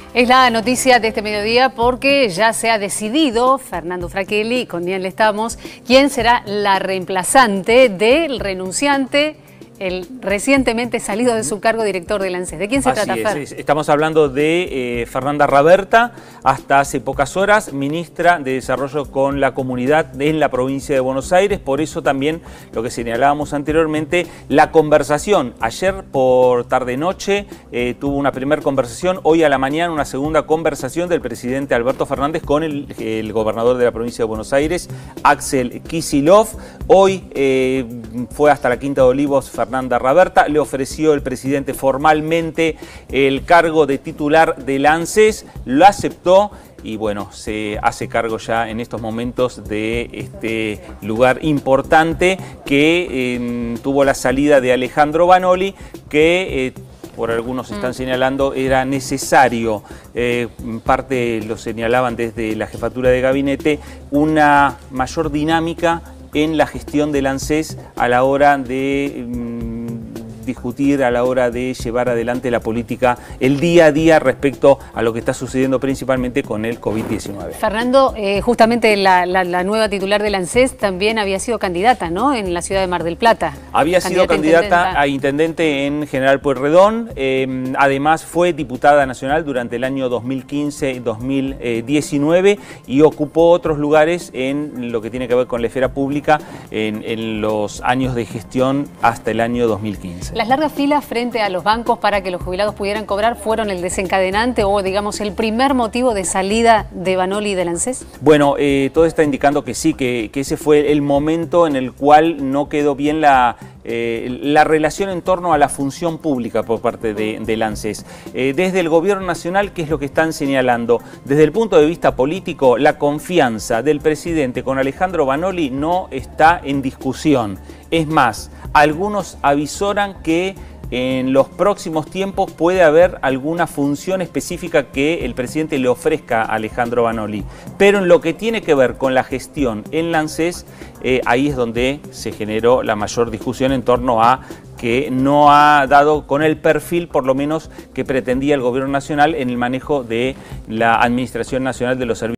Es la noticia de este mediodía porque ya se ha decidido, Fernando Fracchelli, con quien le estamos, quién será la reemplazante del renunciante, el recientemente salido de su cargo director del ANSES. ¿De quién se trata, Fer? Estamos hablando de Fernanda Raberta, hasta hace pocas horas ministra de Desarrollo con la Comunidad en la provincia de Buenos Aires. Por eso también lo que señalábamos anteriormente, la conversación. Ayer por tarde-noche tuvo una primera conversación, hoy a la mañana una segunda conversación del presidente Alberto Fernández con el gobernador de la provincia de Buenos Aires, Axel Kicillof. Hoy fue hasta la Quinta de Olivos Fernanda Raberta, le ofreció el presidente formalmente el cargo de titular del ANSES, lo aceptó y bueno, se hace cargo ya en estos momentos de este lugar importante que tuvo la salida de Alejandro Vanoli, que por algunos están señalando era necesario, parte lo señalaban desde la jefatura de gabinete, una mayor dinámica en la gestión del ANSES a la hora de discutir, a la hora de llevar adelante la política, el día a día respecto a lo que está sucediendo principalmente con el COVID-19. Fernando, justamente la nueva titular del ANSES también había sido candidata, ¿no?, en la ciudad de Mar del Plata. Había sido candidata a intendente en General Pueyrredón, además fue diputada nacional durante el año 2015-2019 y ocupó otros lugares en lo que tiene que ver con la esfera pública en los años de gestión hasta el año 2015. ¿Las largas filas frente a los bancos para que los jubilados pudieran cobrar fueron el desencadenante o, digamos, el primer motivo de salida de Vanoli del ANSES? Bueno, todo está indicando que sí, que ese fue el momento en el cual no quedó bien la relación en torno a la función pública por parte del ANSES. Desde el gobierno nacional, ¿qué es lo que están señalando? Desde el punto de vista político, la confianza del presidente con Alejandro Vanoli no está en discusión. Es más, algunos avisoran que en los próximos tiempos puede haber alguna función específica que el presidente le ofrezca a Alejandro Vanoli. Pero en lo que tiene que ver con la gestión en la ANSES, ahí es donde se generó la mayor discusión en torno a que no ha dado con el perfil, por lo menos, que pretendía el gobierno nacional en el manejo de la Administración Nacional de los Servicios.